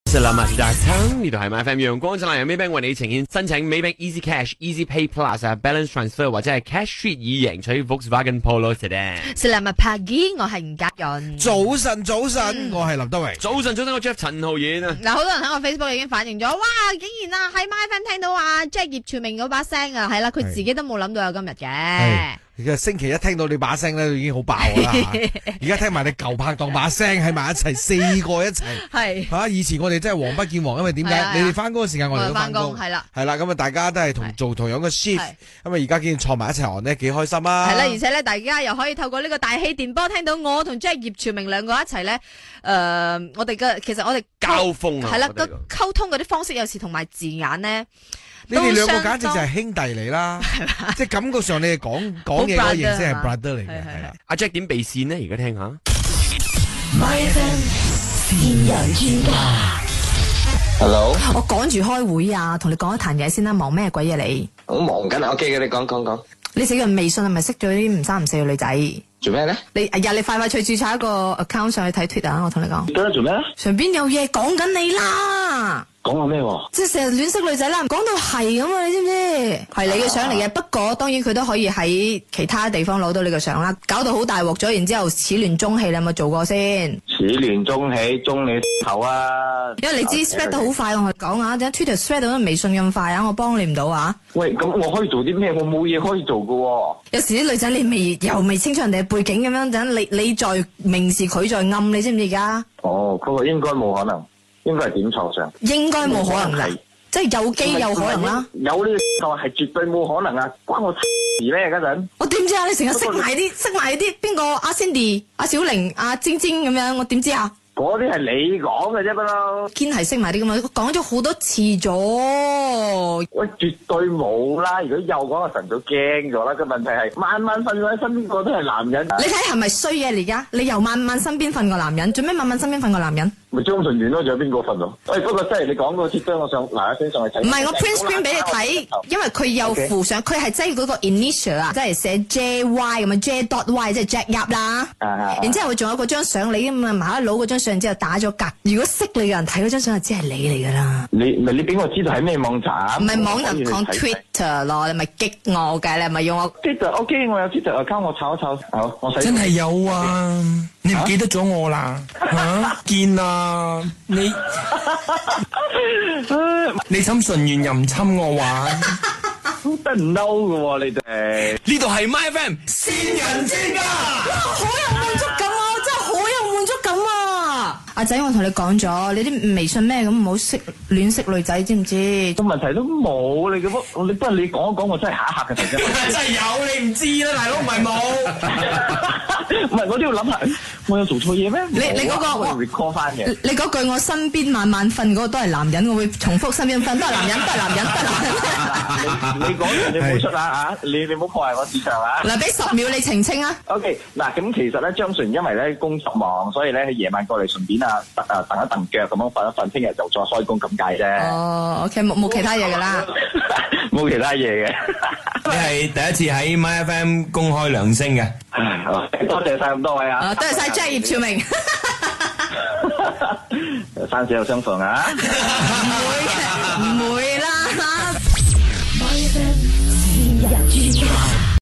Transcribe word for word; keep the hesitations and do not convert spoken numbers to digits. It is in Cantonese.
Selamat datang，呢度係 MyFM 陽光燦爛，有 Maybank 為你呈現，申請 Maybank Easy Cash、Easy Pay Plus 啊 ，Balance Transfer 或者係 Cash Street 以贏取 Volkswagen Polo Sedan。Selamat pagi，我係吳家潤。 早晨，早晨，我係林德榮。 早晨，早晨，我 Jeff 陳浩然啊。 嗱，好多人喺我 Facebook 已經反映咗，哇，竟然啊喺 MyFM 聽到啊 Jack 葉傳明嗰把聲啊，係啦，佢自己都冇諗到有今日嘅。 而家星期一聽到你把聲咧，已經好爆啦！而家聽埋你舊拍檔把聲喺埋一齊，四個一齊。係嚇，以前我哋真係王不見王，因為點解？你哋翻工嘅時間，我哋都翻工。係啦，係啦，咁啊，大家都係同做同樣嘅 shift，咁啊，而家竟然坐埋一齊，我咧幾開心啊！係啦， 而且咧，大家又可以透過呢個大氣電波聽到我同 Jack 葉傳明兩個一齊咧，誒，我哋嘅其實我哋交鋒啊， 係啦，個溝通嗰啲方式有時同埋字眼咧。 你哋兩個簡直就係兄弟嚟啦，即係感覺上你哋講講嘢嗰個形式係 brother 嚟嘅，係啦。 阿 Jack 點備線呢？而家聽下。 MyFM 線人專家 ，Hello。 我趕住開會啊，同你講一壇嘢先啦，忙咩鬼嘢你？ 我忙緊啊 ，OK 嘅，你講講講。 你寫嘅微信係咪識咗啲唔三唔四嘅女仔？ 做咩咧？ 你哎呀，你快快脆註冊一個 account 上去睇 Twitter 啊！我同你講。 得啦，做咩咧？ 上邊有嘢講緊你啦。 講話咩喎？ 即係成日亂識女仔啦，講到係咁啊！你知唔知？係你嘅相嚟嘅，不過當然佢都可以喺其他地方攞到你嘅相啦，搞到好大鑊咗，然之後始亂終棄，你有冇做過先？ 始亂終棄，終你頭啊！ 因為你知 spread 得好快，我同你講啊，點解 Twitter spread 到微信咁快啊？我幫你唔到啊！ 喂，咁我可以做啲咩？我冇嘢可以做噶喎。 有時啲女仔你未又未清楚人哋嘅背景咁樣，等你你在明示佢在暗，你知唔知而家？ 哦，嗰個應該冇可能。應該係點錯上？ 應該冇可能啦，即係有機有可能啦。 有呢個係絕對冇可能啊！關我事咩嗰陣？ 我點知啊？你成日識埋啲識埋啲邊個？阿 Cindy、阿小玲、阿晶晶咁樣，我點知啊？ 嗰啲係你講嘅啫，不嬲。 堅係識埋啲咁啊！講咗好多次咗。 喂，絕對冇啦！如果又講個神早驚咗啦。個問題係晚晚瞓喺身邊個都係男人。 你睇係咪衰嘢嚟㗎？你又晚晚身邊瞓個男人，做咩晚晚身邊瞓個男人？ 咪張順元咯，仲有邊個瞓咯？喂，不過真係你講嗰個貼張，我上嗱一聲上去睇。 唔係我 print screen 俾你睇，因為佢有附上，佢係擠嗰個 initial 啊，即係寫 J Y 咁啊 ，J dot Y 即係 Jack Yap 啦。然之後佢仲有嗰張相，你咁啊麻甩佬嗰張相，之後打咗格。如果識你嘅人睇嗰張相，就知係你嚟㗎啦。 你咪你俾我知道係咩網站？ 唔係網站講 Twitter 咯，你咪激我嘅，你係咪用我 Twitter？OK， 我有 Twitter account，我炒一炒。好，我真係有啊！你唔記得咗我啦？嚇見啊！你你侵順緣又唔侵我玩， 得唔嬲㗎喎你哋。 呢度係 MyFM 線人專家， 好有滿足感啊！真係好有滿足感啊！阿仔，我同你講咗，你啲微信咩咁唔好識亂識女仔，知唔知？ 個問題都冇你嘅不，你不過你講一講，我真係嚇一嚇嘅突然間。 真係有你唔知啦，大佬唔係冇。 唔係我都要諗下，我有做錯嘢咩？ 你你嗰個我 recall 翻嘅。 你嗰句我身邊晚晚瞓嗰個都係男人，我會重複身邊瞓都係男人，都係男人，都係男人。 你你講完你唔好出啊嚇！你你唔好破壞我市場啊！ 嗱，俾十秒你澄清啊。 OK，嗱咁其實咧，張順因為咧工作忙，所以咧夜晚過嚟順便啊，誒蹬一蹬腳咁樣瞓一瞓，聽日就再開工咁解啫。 哦 ，OK，冇冇其他嘢㗎啦， 冇其他嘢嘅。 你係第一次喺 MyFM 公開兩聲嘅。 多謝晒咁多位啊！ 多謝晒 Jack 葉傳明。 生死有相逢啊！